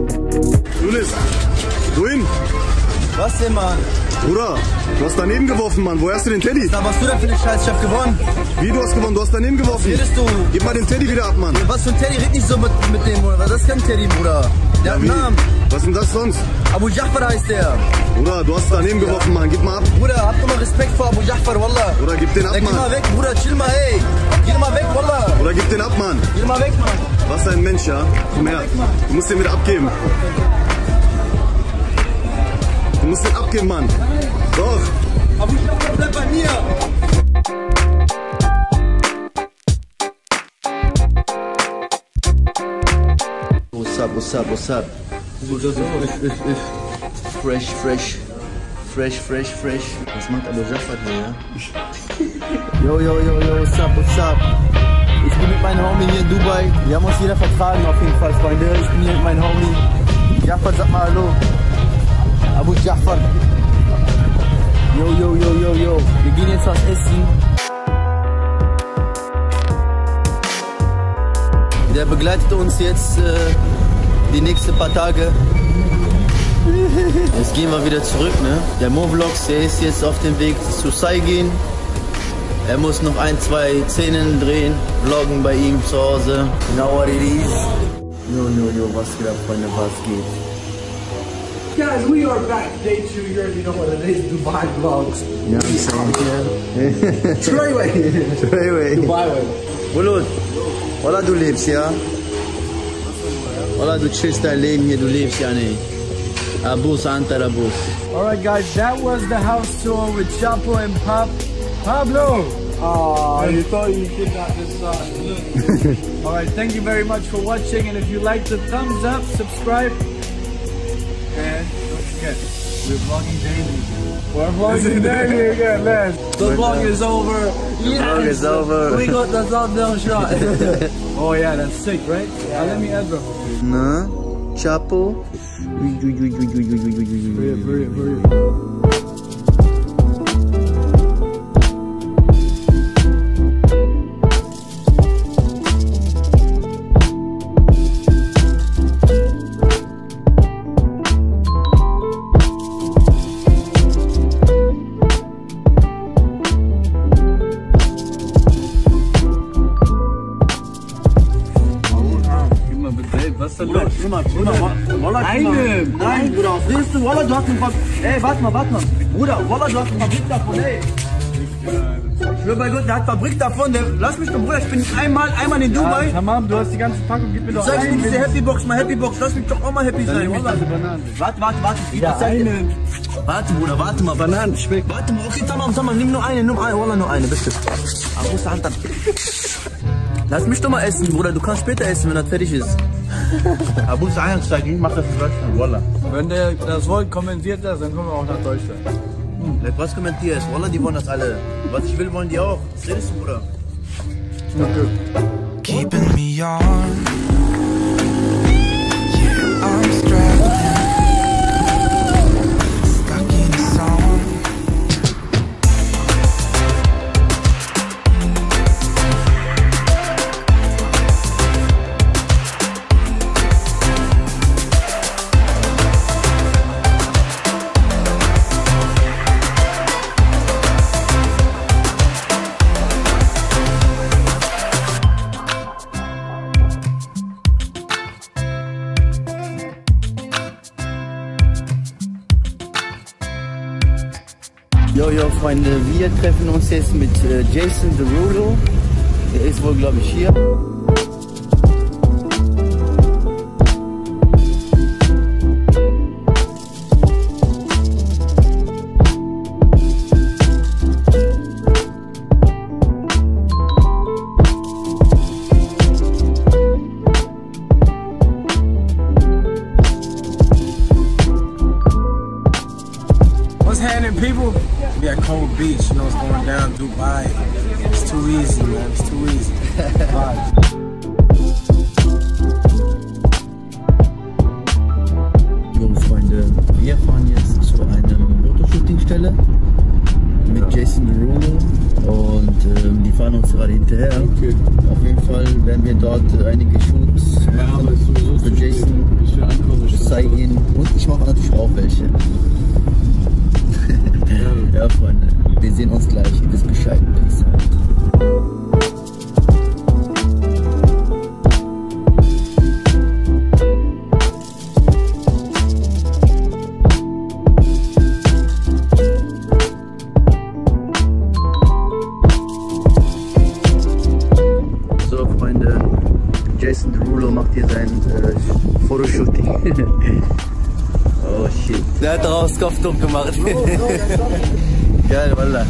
Julis, wohin? Was denn, Mann? Bruder, du hast daneben geworfen. geworfen, Mann. Woher hast du den Teddy? Was machst du da für eine Scheiße? Ich hab gewonnen. Wie, du hast gewonnen? Du hast daneben geworfen. Was redest du? Gib mal den Teddy wieder ab, Mann. Was für ein Teddy? Red nicht so mit, mit dem, Bruder. Das ist kein Teddy, Bruder. Der hat einen Wie? Namen. Was ist denn das sonst? Abu Ja'far heißt der. Bruder, du hast daneben geworfen, Mann. Gib mal ab. Bruder, hab doch mal Respekt vor Abu Ja'far, Wallah. Oder gib den ab, Ey, geh mal Mann. weg, Bruder. Chill mal, ey. Geh mal weg, Wallah. Oder gib den ab, Mann. Geh mal weg, Mann. Was ein Mensch, ja? Komm her. Du musst den wieder abgeben. Du musst den abgeben, Mann. Doch. Abu Ja'far, bleib bei mir. What's up, what's up, what's up? If, if, if. Fresh, fresh. Fresh, fresh, fresh. Was macht Abu Ja'far hier, ja? Yo, yo, yo, yo, what's up, what's up? Ich bin mit meinem Homie hier in Dubai. Wir haben uns jeder vertragen auf jeden Fall, Freunde. Ich bin hier mit meinem Homie. Ja'far, sag mal hallo. Abu Ja'far. Yo, yo, yo, yo, yo. Wir gehen jetzt was essen. Der begleitet uns jetzt äh, die nächsten paar Tage. Jetzt gehen wir wieder zurück, ne? Der Mo-Vlogs, der ist jetzt auf dem Weg zu Saigin. Er muss noch ein, zwei Szenen drehen, vloggen bei ihm zu Hause. You know what it is? Yo, yo, yo, was geht ab, Freunde, was geht? Guys, we are back. Day two. You already know what it is. Dubai vlogs. Ja, I'm saying, yeah. Treyway. Treyway. Dubai way. Bulut, Wallah, du lebst, ja? Wallah, du chillst dein Leben hier, du lebst ja nicht. Abus, Antar, Abus. Alright guys, that was the house tour with Chapo and Pop. Pablo! Oh, you thought you did not decide. Alright, thank you very much for watching, and if you liked the thumbs up, subscribe. And don't forget, we're vlogging daily. We're vlogging daily again, man. The vlog is over. The vlog is over. We got the thumbnail shot. Oh yeah, that's sick, right? Yeah. Let me add them. Na, Chapo. Hurry up, hurry up, hurry up. Was ist denn los? Immer, immer, Wallah, Eine! Nein, Bruder, was willst du? Wallah, du hast ein paar... Ey, warte mal, warte mal. Bruder, Wallah, du hast ein Fabrik davon, ey. Ich schwör bei Gott, der hat Fabrik davon. Der, lass mich doch, Bruder, ich bin nicht einmal, einmal in Dubai. Ja, Tamam, du hast die ganze Packung, gib mir doch Sag eine. mir diese Happy Box, mal Happy Box, lass mich doch auch mal happy sein. Wallah. Warte, warte, warte, ich geb dir eine. Warte, Bruder, warte mal, Bananen, schmeckt. Warte mal, okay, Tamam, Tamam, nimm nur eine, nur eine, Wallah, nur eine, bitte. Aber muss Hand an. Lass mich doch mal essen, Bruder, du kannst später essen, wenn das fertig ist. Abu Sa'an zeigt, ich mach das in Deutschland, Wallah. Wenn der das wollt, kommentiert das, dann kommen wir auch nach Deutschland. Hm, was kommentierst? Wallah, die wollen das alle. Was ich will, wollen die auch. Was redest du, Bruder? Okay. keeping me on. Yeah, I'm strapped in, stuck in a song. Jo, jo, Freunde, wir treffen uns jetzt mit äh, Jason Derulo. Der ist wohl, glaube ich, hier. What's happening, people? We at Cold Beach, you know what's going down, Dubai. It's too easy, man. It's too easy. Jo, Freunde, wir fahren jetzt zu einer Fotoshooting-Stelle mit Jason Derulo und ähm, die fahren uns gerade hinterher. Okay. Auf jeden Fall werden wir dort äh, einige Shoots machen für Jason, Saigin und ich mache natürlich auch welche. Ja, Freunde. Wir sehen uns gleich. Ihr wisst Bescheid. Peace. Jason Derulo macht hier sein äh, Fotoshooting. Oh shit. Der hat daraus Kopftuch gemacht. Geil, wallah.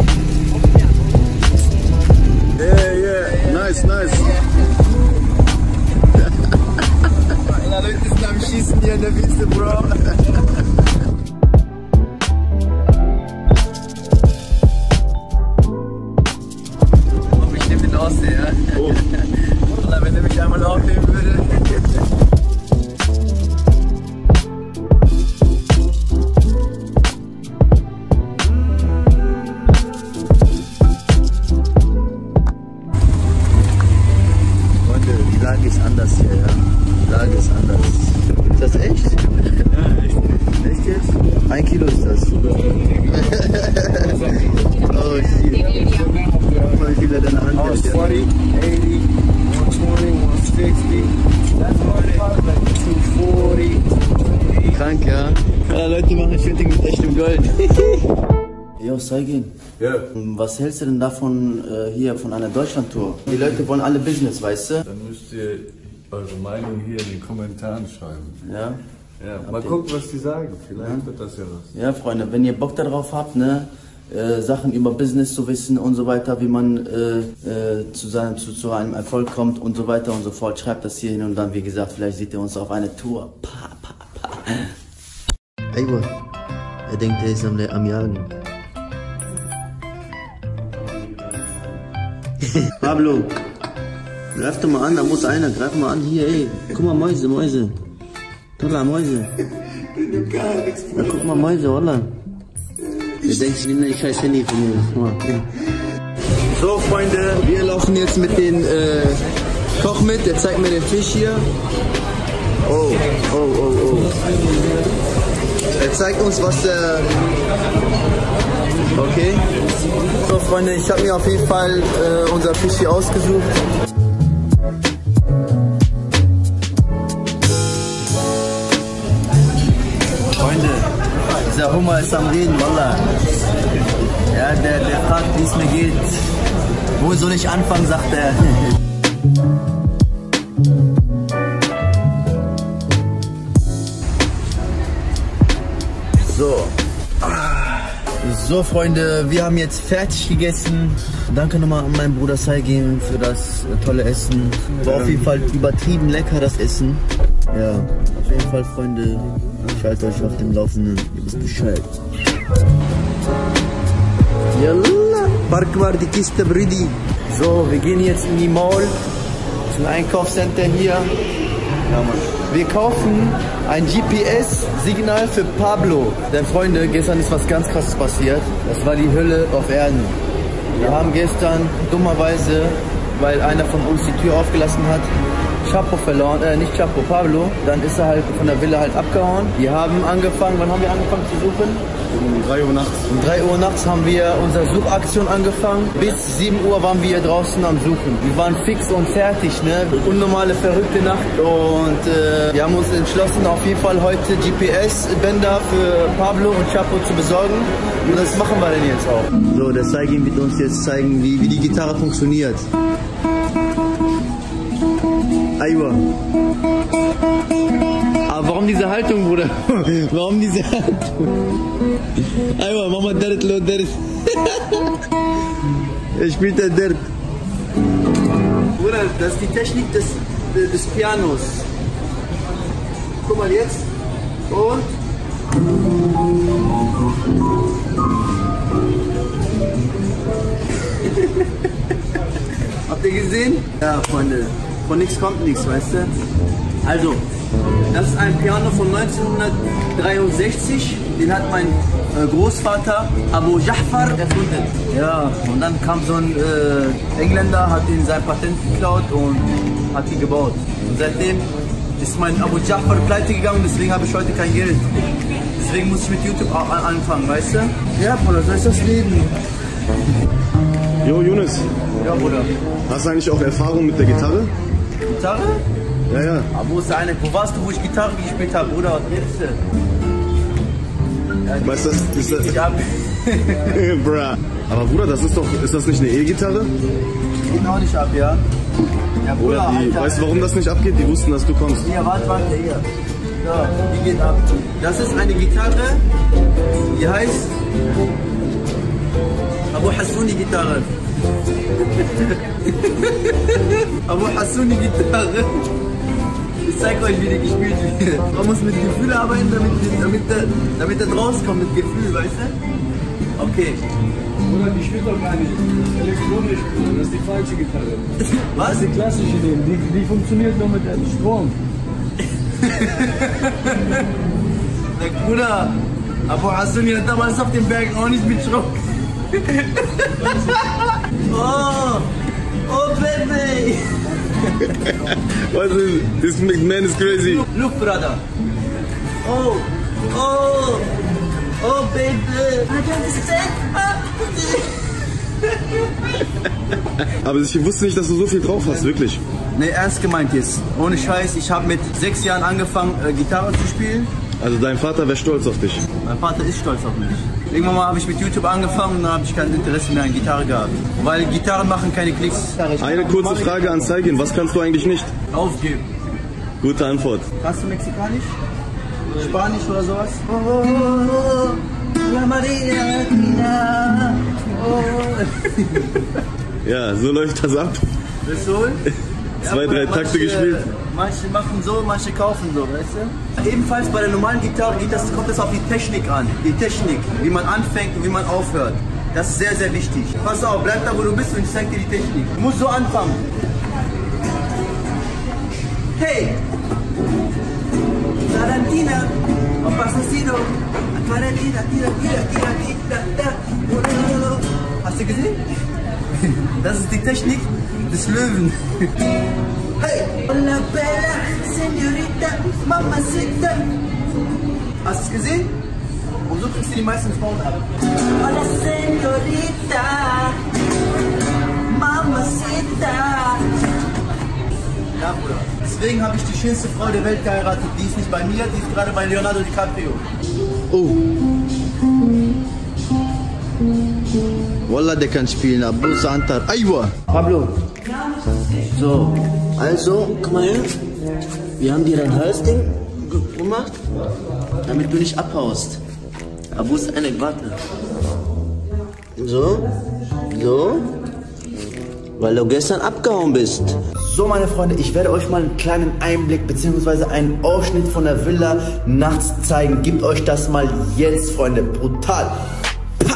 Yeah, yeah. Nice, nice. Alle Leute sind am Schießen hier in der Wüste, Bro. Ich nehme den Aussehen, ja. Oh. Wenn er mich einmal aufheben würde. Freunde, die Lage ist anders hier, ja. Die Lage ist anders. Ist das echt? Ja, echt. Echt jetzt? Ein Kilo ist das. Oh shit. Guck mal, wie viel er deine Hand hat. forty, eighty, one twenty, one sixty, two forty. Krank, ja. Ja, Leute machen Shooting mit echtem Gold. Jo, Saigin. Ja. Was hältst du denn davon äh, hier von einer Deutschland-Tour? Die Leute wollen alle Business, weißt du? Dann müsst ihr eure Meinung hier in den Kommentaren schreiben. Ja. Ja, mal gucken, was die sagen. Vielleicht wird das ja was. Ja, Freunde, wenn ihr Bock darauf habt, ne, äh, Sachen über Business zu wissen und so weiter, wie man äh, äh, zu, seinem, zu, zu einem Erfolg kommt und so weiter und so fort, schreibt das hier hin und dann, wie gesagt, vielleicht seht ihr uns auf eine Tour. Pa, pa, pa. Aywa, er denkt, er ist am, am Jagen. Pablo, greif doch mal an, da muss einer, greif mal an, hier, ey. Guck mal, Mäuse, Mäuse. Tolla, Mäuse. Ja, guck mal, Mäuse, Wallah. Ich denke, ich nehme ein scheiß Handy von mir. So, Freunde, wir laufen jetzt mit dem äh, Koch mit, der zeigt mir den Fisch hier. Oh, oh, oh, oh. Er zeigt uns, was der... Okay. So, Freunde, ich habe mir auf jeden Fall äh, unser Fisch hier ausgesucht. Freunde, dieser Hummer ist am Reden, Wallah. Ja, der, der fragt, wie es mir geht. Wo soll ich anfangen, sagt er. So. So, Freunde, wir haben jetzt fertig gegessen. Danke nochmal an meinen Bruder Saigin für das tolle Essen. War auf jeden Fall übertrieben lecker, das Essen. Ja, auf jeden Fall, Freunde, schaltet euch auf dem Laufenden. Ihr wisst Bescheid. Yalla, park mal die Kiste, Brüdi. So, wir gehen jetzt in die Mall, zum Einkaufscenter hier. Ja, Mann. Wir kaufen ein G P S-Signal für Pablo. Denn Freunde, gestern ist was ganz krasses passiert. Das war die Hölle auf Erden. Wir haben gestern dummerweise, weil einer von uns die Tür aufgelassen hat, Chapo verloren, äh nicht Chapo, Pablo. Dann ist er halt von der Villa halt abgehauen. Wir haben angefangen, wann haben wir angefangen zu suchen? Um drei Uhr nachts. Um drei Uhr nachts haben wir unsere Suchaktion angefangen. Bis sieben Uhr waren wir hier draußen am Suchen. Wir waren fix und fertig, ne? Unnormale, verrückte Nacht. Und äh, wir haben uns entschlossen, auf jeden Fall heute G P S-Bänder für Pablo und Chapo zu besorgen. Und das machen wir denn jetzt auch. So, der Saigin wird uns jetzt zeigen, wie, wie die Gitarre funktioniert. Aywa. Aber warum diese Haltung, Bruder? Warum diese Haltung? Aywa, mach mal Dirt, lo Dirt. Er spielt der Dirt. Bruder, das ist die Technik des, des Pianos. Guck mal jetzt. Und. Habt ihr gesehen? Ja, Freunde. Von nichts kommt nichts, weißt du? Also, das ist ein Piano von neunzehnhundertdreiundsechzig. Den hat mein äh, Großvater Abu Ja'far erfunden. Ja, und dann kam so ein äh, Engländer, hat ihn sein Patent geklaut und hat ihn gebaut. Und seitdem ist mein Abu Ja'far pleite gegangen, deswegen habe ich heute kein Geld. Deswegen muss ich mit YouTube anfangen, weißt du? Ja, Bruder, so ist das Leben. Jo, Younes. Ja, Bruder. Hast du eigentlich auch Erfahrung mit der Gitarre? Gitarre? Ja, ja. Aber wo ist eine? Wo warst du, wo ich Gitarre gespielt habe, Bruder? Was redest du? Ja, die Weißt du, das ist geht nicht ab. Bruh. Aber Bruder, das ist doch, ist das nicht eine E-Gitarre? Geht auch nicht ab, ja? Ja, Bruder, Oder die, Alter. weißt du, warum das nicht abgeht? Die wussten, dass du kommst. Hier, warte, warte, hier. So, die geht ab. Das ist eine Gitarre, die heißt Abu Hassouni Gitarre. Abu Hassouni Gitarre. Ich zeig euch, wie die gespielt wird. Man muss mit Gefühl arbeiten, damit, damit, der, damit der rauskommt mit Gefühl, weißt du? Okay. Oder die spielt doch gar nicht. Das ist elektronisch, das ist die falsche Gitarre. Was? Das ist die klassische, die, die, die funktioniert nur mit dem Strom. Der Bruder, Abu Hassouni hat damals auf dem Berg auch nicht mit Strom. Oh, oh baby. Was ist, this man is crazy. Look, look, brother. Oh, oh, oh baby. I don't understand. Aber ich wusste nicht, dass du so viel drauf hast, wirklich. Ne, ernst gemeint jetzt. Ohne Scheiß, ich habe mit sechs Jahren angefangen, äh, Gitarre zu spielen. Also dein Vater wäre stolz auf dich. Mein Vater ist stolz auf mich. Irgendwann mal habe ich mit YouTube angefangen und dann habe ich kein Interesse mehr an Gitarre gehabt. Weil Gitarren machen keine Klicks. Eine kurze Frage an Zeigin, was kannst du eigentlich nicht? Aufgeben. Gute Antwort. Kannst du Mexikanisch? Spanisch oder sowas? Oh, oh, oh, la Maria Latina. Oh. Ja, so läuft das ab. Willst du holen? Zwei, drei manche, Takte gespielt. Manche machen so, manche kaufen so, weißt du? Ebenfalls bei der normalen Gitarre geht das, kommt es auf die Technik an. Die Technik, wie man anfängt und wie man aufhört. Das ist sehr, sehr wichtig. Pass auf, bleib da, wo du bist und ich zeig dir die Technik. Du musst so anfangen. Hey! Tarantina, Pasasino, Tarantina, tira, tira, tira, tira, tira. Hast du gesehen? Das ist die Technik des Löwen. Hey! Hola bella, señorita, mamacita. Hast du es gesehen? Und so kriegst du die meisten Frauen ab. Hola señorita, mamacita. Ja, Bruder. Deswegen habe ich die schönste Frau der Welt geheiratet. Die ist nicht bei mir, die ist gerade bei Leonardo DiCaprio. Oh. Wallah, der kann spielen. Abu Santar. Aywa. Pablo. So, also, guck mal her. Wir haben dir dein Halsding gemacht, damit du nicht abhaust. Aber wo ist eine? Warte. So, so. Weil du gestern abgehauen bist. So, meine Freunde, ich werde euch mal einen kleinen Einblick bzw. einen Ausschnitt von der Villa nachts zeigen. Gebt euch das mal jetzt, Freunde. Brutal. Pa!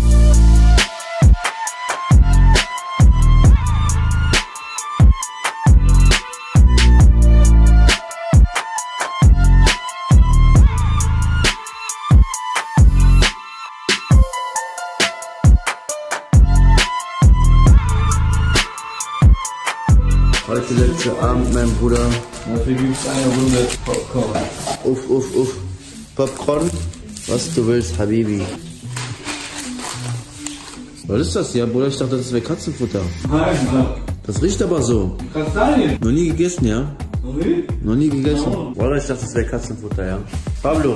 Heute letzter Abend, mein Bruder. Dafür gibt es eine Runde Popcorn. Uff, uff, uff. Popcorn? Was du willst, Habibi. Was ist das? Ja, Bruder, ich dachte, das wäre Katzenfutter. Nein, Das riecht aber so. Kastanien. Noch nie gegessen, ja? Noch nie? Noch nie gegessen. Bruder, ich dachte, das wäre Katzenfutter, ja? Pablo.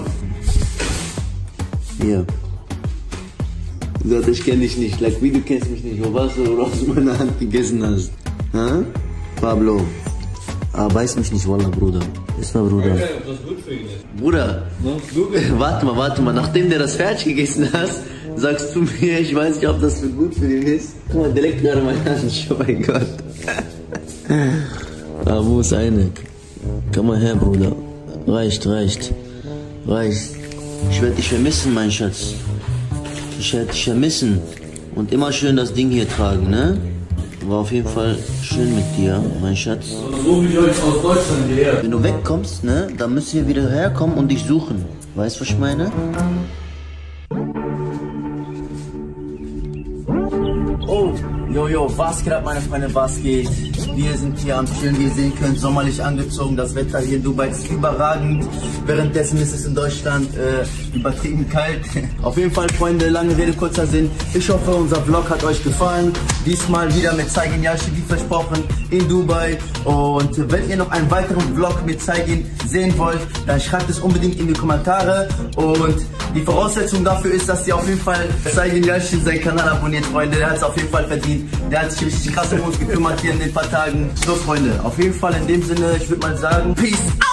Hier. Du sagst, ich kenne dich nicht. Like, wie du kennst mich nicht. Wo warst du, wo du aus meiner Hand gegessen hast? Ha? Pablo. Ah, beiß mich nicht, Wallah, Bruder. Ist mal, Bruder. Okay, ob das gut für ihn ist. Bruder. No, du Warte mal, warte mal. Nachdem der das fertig gegessen hast, sagst du mir, ich weiß nicht, ob das für gut für ihn ist. Guck mal, der leckt gerade meine Hand. Oh mein Gott. Ah, wo ist eine? Komm mal her, Bruder. Reicht, reicht. Reicht. Ich werde dich vermissen, mein Schatz. Ich werde dich vermissen. Und immer schön das Ding hier tragen, ne? War auf jeden Fall schön mit dir, mein Schatz. so wie euch aus Deutschland hierher. Wenn du wegkommst, ne, dann müssen wir wieder herkommen und dich suchen. Weißt du, was ich meine? Oh, Jojo, was geht ab, meine Freunde, was geht? Wir sind hier am Chillen, wie ihr sehen könnt, sommerlich angezogen. Das Wetter hier in Dubai ist überragend. Währenddessen ist es in Deutschland äh, übertrieben kalt. Auf jeden Fall, Freunde, lange Rede, kurzer Sinn. Ich hoffe, unser Vlog hat euch gefallen. Diesmal wieder mit Saygin Yalcin, wie versprochen, in Dubai. Und wenn ihr noch einen weiteren Vlog mit Saygin sehen wollt, dann schreibt es unbedingt in die Kommentare. Und die Voraussetzung dafür ist, dass ihr auf jeden Fall Saygin Yalcin seinen Kanal abonniert, Freunde. Der hat es auf jeden Fall verdient. Der hat sich richtig krass um uns gekümmert hier in den paar Tagen. So, Freunde, auf jeden Fall in dem Sinne, ich würde mal sagen, Peace out!